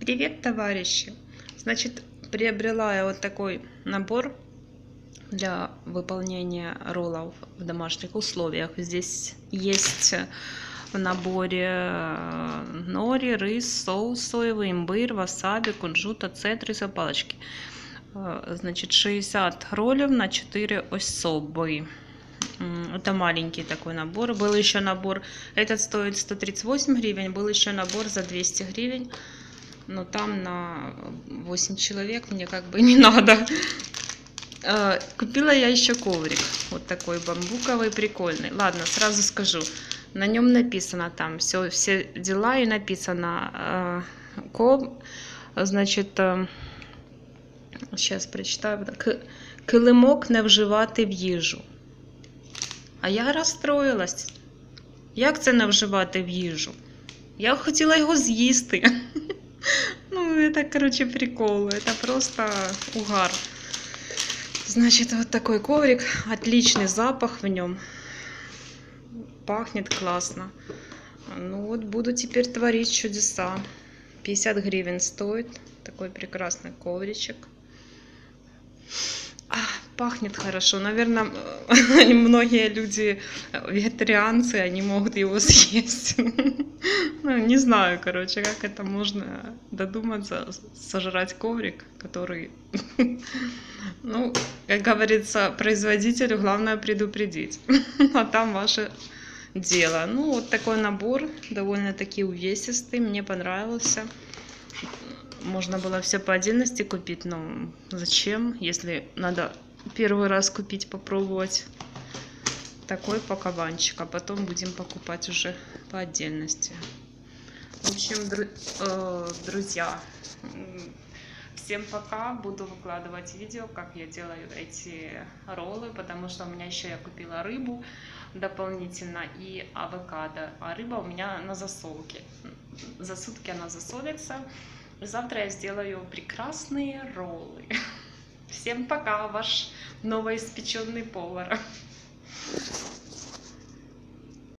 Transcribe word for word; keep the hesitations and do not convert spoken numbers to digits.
Привет, товарищи! Значит, приобрела я вот такой набор для выполнения роллов в домашних условиях. Здесь есть в наборе нори, рис, соус соевый, имбырь, васаби, кунжут, оцет, рисовые палочки. Значит, шестьдесят роллов на четыре особы. Это маленький такой набор. Был еще набор, этот стоит сто тридцать восемь гривен, был еще набор за двести гривен. Но там на восемь человек мне как бы не надо. Купила я еще коврик. Вот такой бамбуковый, прикольный. Ладно, сразу скажу. На нем написано там все, все дела и написано ков, значит, сейчас прочитаю. Килимок не вживати в їжу. А я розстроїлась. Як це не вживати в їжу? Я хотіла його з'їсти. Ну, это, короче, прикол. Это просто угар. Значит, вот такой коврик. Отличный запах в нем. Пахнет классно. Ну вот, буду теперь творить чудеса. пятьдесят гривен стоит. Такой прекрасный ковричек. А, пахнет хорошо. Наверное, многие люди вегетарианцы, они могут его съесть. Ну, не знаю, короче, как это можно додуматься, сожрать коврик, который, ну, как говорится, производителю главное предупредить, а там ваше дело. Ну, вот такой набор, довольно-таки увесистый, мне понравился. Можно было все по отдельности купить, но зачем, если надо первый раз купить, попробовать такой пакованчик, а потом будем покупать уже по отдельности. В общем, друзья, всем пока. Буду выкладывать видео, как я делаю эти роллы, потому что у меня еще я купила рыбу дополнительно и авокадо, а рыба у меня на засолке. За сутки она засолится. Завтра я сделаю прекрасные роллы. Всем пока, ваш новоиспеченный повар.